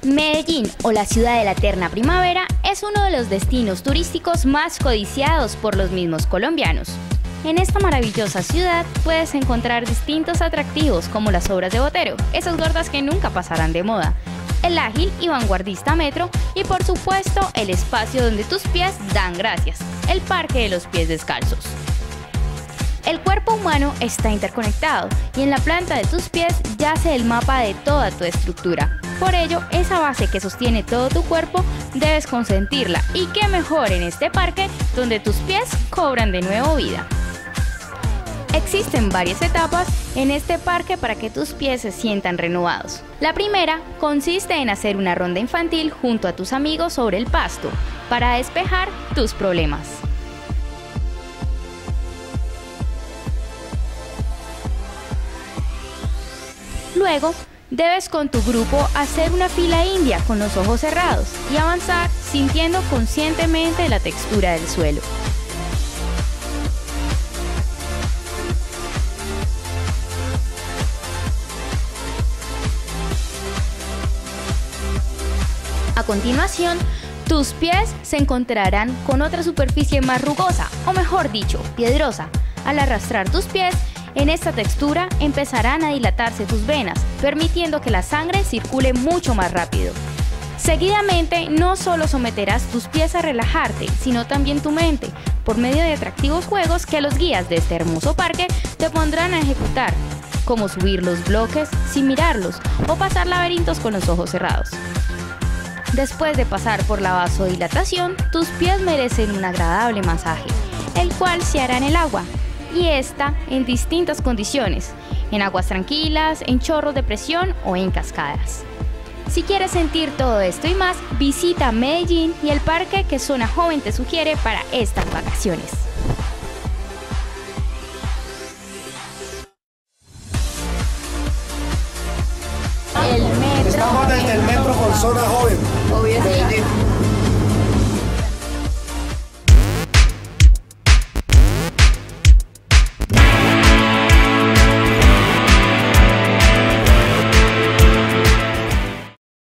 Medellín, o la ciudad de la eterna primavera, es uno de los destinos turísticos más codiciados por los mismos colombianos. En esta maravillosa ciudad puedes encontrar distintos atractivos como las obras de Botero, esas gordas que nunca pasarán de moda, el ágil y vanguardista metro y por supuesto el espacio donde tus pies dan gracias, el Parque de los Pies Descalzos. El cuerpo humano está interconectado y en la planta de tus pies yace el mapa de toda tu estructura. Por ello, esa base que sostiene todo tu cuerpo debes consentirla, y qué mejor en este parque donde tus pies cobran de nuevo vida. Existen varias etapas en este parque para que tus pies se sientan renovados. La primera consiste en hacer una ronda infantil junto a tus amigos sobre el pasto para despejar tus problemas. Luego, debes con tu grupo hacer una fila india con los ojos cerrados y avanzar sintiendo conscientemente la textura del suelo. A continuación, tus pies se encontrarán con otra superficie más rugosa, o mejor dicho, piedrosa. Al arrastrar tus pies en esta textura empezarán a dilatarse tus venas, permitiendo que la sangre circule mucho más rápido. Seguidamente, no solo someterás tus pies a relajarte, sino también tu mente, por medio de atractivos juegos que los guías de este hermoso parque te pondrán a ejecutar, como subir los bloques sin mirarlos o pasar laberintos con los ojos cerrados. Después de pasar por la vasodilatación, tus pies merecen un agradable masaje, el cual se hará en el agua, y esta en distintas condiciones, en aguas tranquilas, en chorros de presión o en cascadas. Si quieres sentir todo esto y más, visita Medellín y el parque que Zona Joven te sugiere para estas vacaciones. Estamos desde el metro con Zona Joven.